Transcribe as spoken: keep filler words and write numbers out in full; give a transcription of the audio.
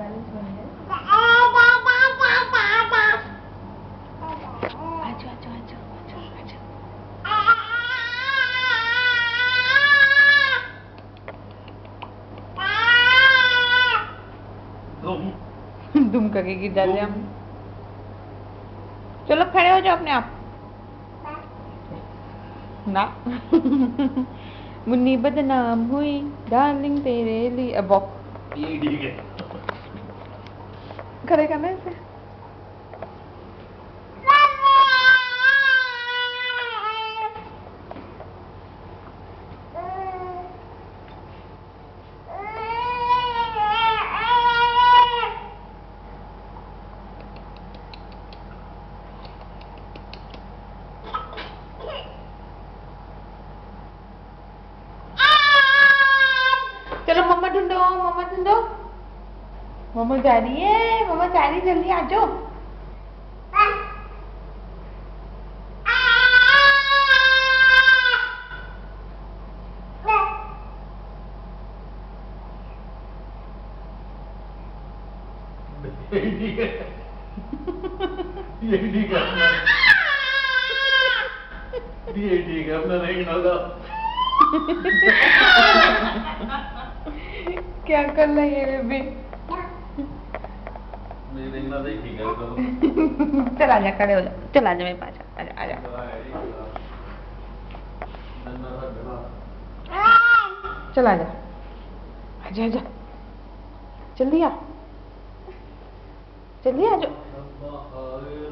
Balance बन गया। आजो आजो आजो आजो आजो। दुम करके गिर जाते हम। चलो खड़े हो जाओ अपने आप ना। मुन्नी बदनाम हुई डार्लिंग तेरे लिए। अब ये ठीक है। खड़े करना इसे। चलो मम्मा ढूंढो मम्मा ढूंढो। मम्मा जा रही है मम्मा जा रही जल्दी आ जाओ। ये ठीक है। ये ठीक है अपना। ये ठीक है अपना देखना होगा। क्या कर रही है बेबी? नहीं देखना तो ठीक है। चल आजा खड़े हो जा। चल आजा मेरे पास आजा आजा। चल आजा आजा आजा जल्दी आ जल्दी आ जाओ।